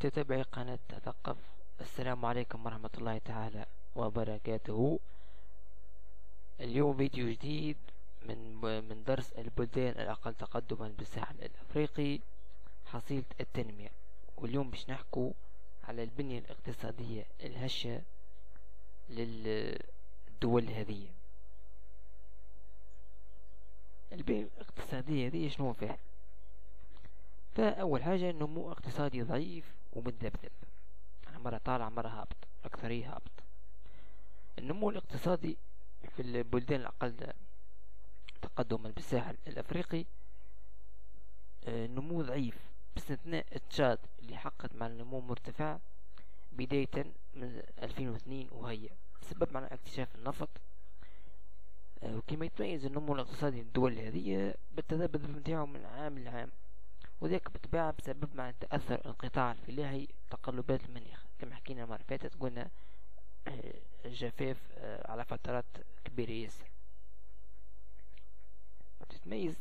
متابعي قناة تثقف، السلام عليكم ورحمة الله تعالى وبركاته. اليوم فيديو جديد من درس البلدان الأقل تقدما بالساحل الأفريقي، حصيلة التنمية. واليوم باش نحكو على البنية الاقتصادية الهشة للدول هذه. البنية الاقتصادية هذه شنو فيها؟ فأول حاجة نمو اقتصادي ضعيف ومتذبذب، مرة طالع مرة هابط، أكثرية هابط. النمو الاقتصادي في البلدان الأقل تقدما بالساحل الأفريقي نمو ضعيف، باستثناء تشاد اللي حققت مع النمو مرتفع بداية من 2002، وهي بسبب مع اكتشاف النفط. وكما يتميز النمو الاقتصادي للدول هذه بالتذبذب نتاعو من عام لعام، وذلك بالطبيعة بسبب مع تأثر القطاع الفلاحي تقلبات المناخ. كما حكينا المرة فاتت قلنا جفاف على فترات كبيرة ياسر. تتميز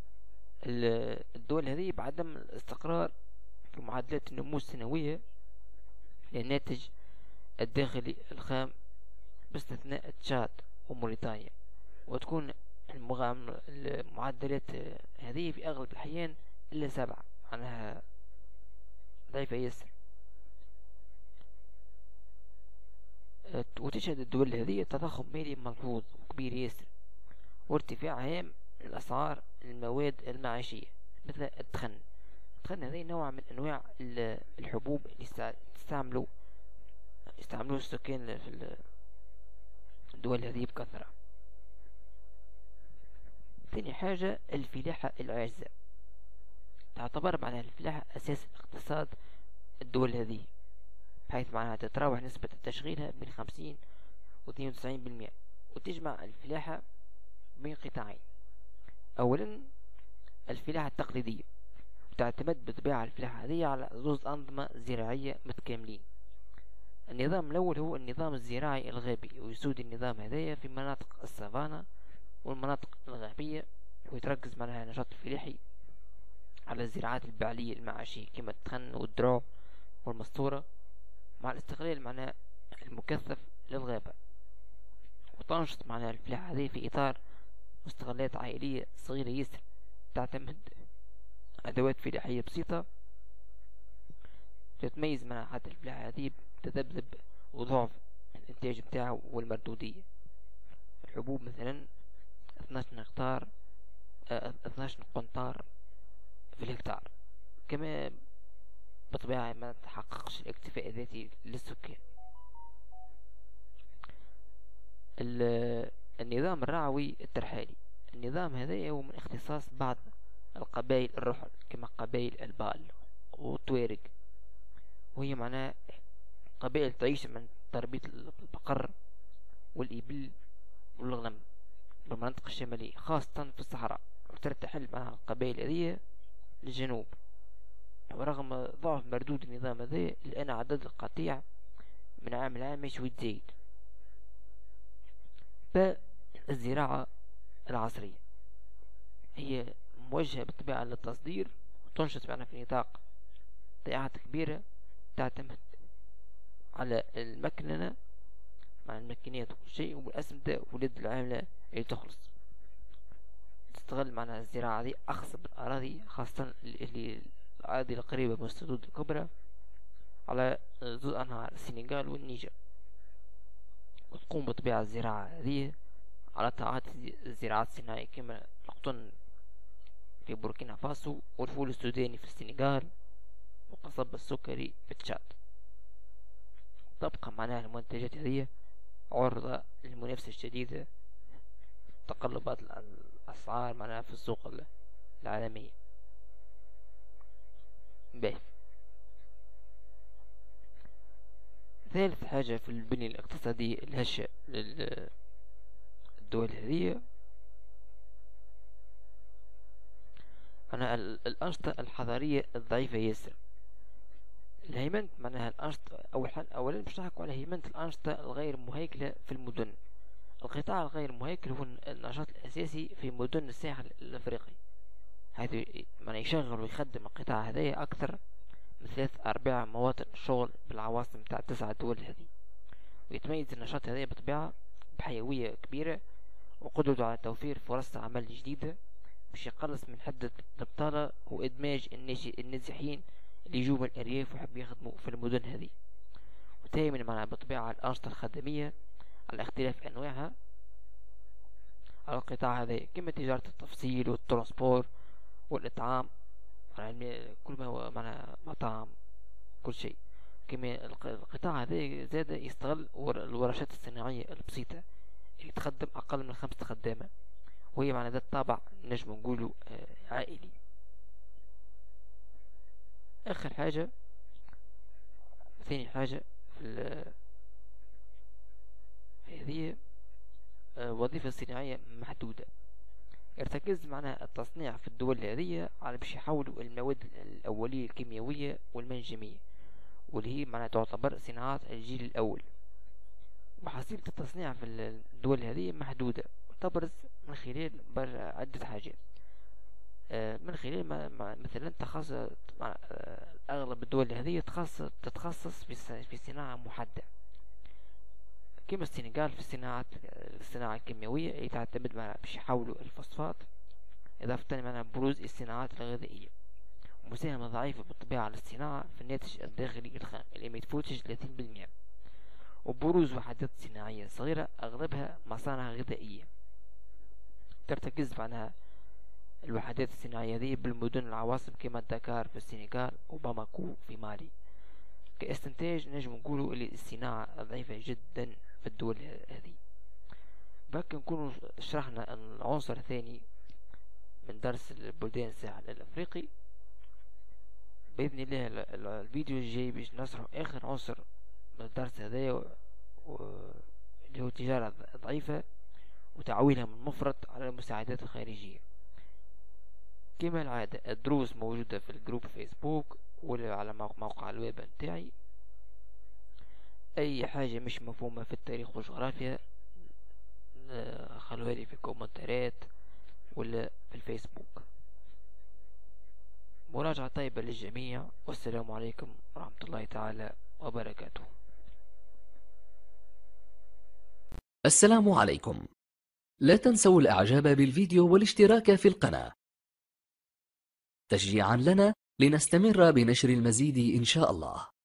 الدول هذه بعدم الاستقرار في معدلات النمو السنوية للناتج الداخلي الخام باستثناء تشاد وموريتانيا، وتكون المعدلات هذه في أغلب الأحيان إلا 7، معناها ضعيفة ياسر. وتشهد الدول هذه تضخم مالي ملحوظ وكبير ياسر، وارتفاع هام الأسعار المواد المعيشية مثل الدخن. هذه نوع من أنواع الحبوب اللي يستعملوه السكان في الدول هذه بكثرة. ثاني حاجة الفلاحة العاجزة، تعتبر معناها الفلاحة أساس اقتصاد الدول هذه، بحيث معناها تتراوح نسبة تشغيلها بين 50 و 92%، وتجمع الفلاحة بين قطاعين. أولا الفلاحة التقليدية، تعتمد بطبيعة الفلاحة هذه على زوز أنظمة زراعية متكاملين. النظام الأول هو النظام الزراعي الغابي، ويسود النظام هذايا في مناطق السافانا والمناطق الغابية، ويتركز معناها النشاط الفلاحي على الزراعات البعلية المعاشية كما التخن والدرو والمسطورة، مع الاستغلال معناها المكثف للغابة. وتنشط معناها الفلاحة هذه في إطار مستغلات عائلية صغيرة ياسر، تعتمد أدوات فلاحية بسيطة. تتميز مع حتى الفلاحة هذه بتذبذب وضعف الإنتاج بتاعه والمردودية. الحبوب مثلا 12 قنطار في الهكتار، كما بطبيعة ما تحققش الاكتفاء الذاتي للسكان. النظام الرعوي الترحالي، النظام هذا هو من اختصاص بعض القبائل الرحل كما قبائل البال والتوارق، وهي معناها قبائل تعيش من تربية البقر والإبل والغنم بالمناطق الشمالية خاصة في الصحراء، وترتحل معها القبائل هذه للجنوب. ورغم ضعف مردود النظام هذا، لأن عدد القطيع من عام لعام يشوي يزيد. فالزراعة العصرية هي موجهة بالطبيعة للتصدير، وتنشط معنا في نطاق ضيعات كبيرة، تعتمد على المكننة مع الماكينات وكل شيء، والأسمدة ولد العاملة اللي تخلص. تستغل معنا الزراعة دي أخصب الأراضي، خاصة اللي الأراضي القريبة من السدود الكبرى على ذو أنهار السنغال والنيجر. وتقوم بطبيعة الزراعة هذه على طاعات الزراعات الصناعية كما القطن في بوركينا فاسو، والفول السوداني في السنغال، والقصب السكري في تشاد. تبقى معناها المنتجات هذه عرضة للمنافسة الشديدة، تقلبات الأسعار معناها في السوق العالمية. باهي، ثالث حاجة في البنية الاقتصادية الهشة للدول هذه أنا الأنشطة الحضارية الضعيفة ياسر. الهيمنة معناها الأنشطة أولا باش نحكوا على هيمنة الأنشطة الغير مهيكلة في المدن. القطاع الغير مهيكل هو النشاط الأساسي في مدن الساحل الأفريقي، حيث معناها يشغل ويخدم القطاع هذا أكثر من 3/4 مواطن الشغل بالعواصم متاع 9 دول هذه. ويتميز النشاط هذا بطبيعة بحيوية كبيرة وقدرته على توفير فرص عمل جديدة باش يقلص من حدة البطالة وإدماج النازحين اللي يجوا من الأرياف ويحب يخدموا في المدن هذه. وتهيمن معنا بطبيعة الأنشطة الخدمية على اختلاف أنواعها على القطاع هذا، كما تجارة التفصيل والترانسبور والإطعام، يعني كل ما هو معنا مطاعم كل شيء. كما القطاع هذا زاد يستغل الورشات الصناعية البسيطة اللي تخدم أقل من 5 خدامة، وهي معنى ذات طابع نجم نقوله عائلي. آخر حاجة، ثاني حاجة في هذه وظيفة صناعية محدودة. يرتكز معناها التصنيع في الدول هذه على باش يحولوا المواد الأولية الكيميائية والمنجمية، واللي هي معناها تعتبر صناعات الجيل الأول. وحصيلة التصنيع في الدول هذه محدودة وتبرز من خلال عدة حاجات. من خلال مثلا تخصص أغلب الدول هذه تتخصص في صناعة محددة، كما السنغال في الصناعة الكيميائية اللي تعتمد باش يحولوا الفوسفات، إضافة معناها بروز الصناعات الغذائية، ومساهمة ضعيفة بالطبيعة على الصناعة في الناتج الداخلي الخام اللي ما يتفوتش 30%، وبروز وحدات صناعية صغيرة أغلبها مصانع غذائية. ترتكز معناها الوحدات الصناعية هذه بالمدن العواصم كما دكار في السنغال وباماكو في مالي. كاستنتاج نجم نقولوا اللي الصناعة ضعيفة جدا في الدول هذه. بك نكونوا شرحنا العنصر الثاني من درس البلدان الساحل الأفريقي. بإذن الله الفيديو الجاي باش نشرح آخر عنصر من الدرس هذا اللي هو تجارة ضعيفة وتعويلها من مفرط على المساعدات الخارجية. كما العادة الدروس موجودة في الجروب فيسبوك ولا على موقع الويب نتاعي. أي حاجة مش مفهومة في التاريخ والجغرافيا خلوها لي في الكومنتات ولا في الفيسبوك. مراجعة طيبة للجميع، والسلام عليكم ورحمة الله تعالى وبركاته. السلام عليكم. لا تنسوا الإعجاب بالفيديو والاشتراك في القناة تشجيعا لنا لنستمر بنشر المزيد إن شاء الله.